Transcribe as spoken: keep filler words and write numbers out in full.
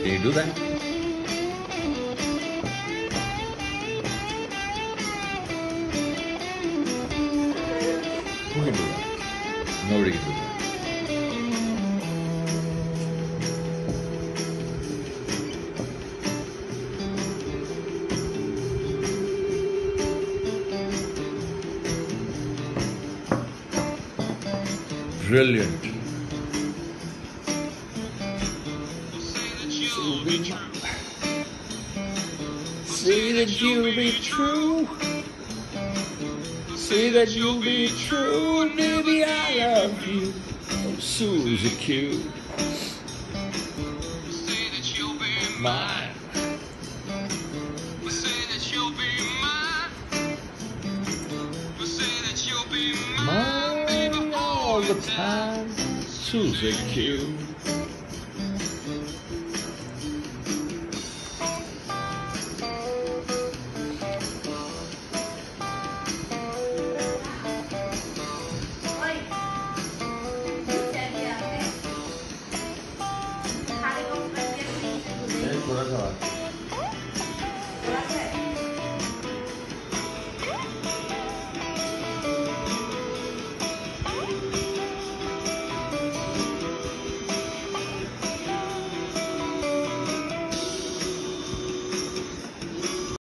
Can you do that? Who can do that? Nobody can do that. Brilliant. Say that you'll be true. Say that you'll be true, baby. I love you. Oh, Susie Q. Say that you'll be mine. Say that you'll be mine. Say that you'll be mine all the time, Susie Q. थोड़ा सा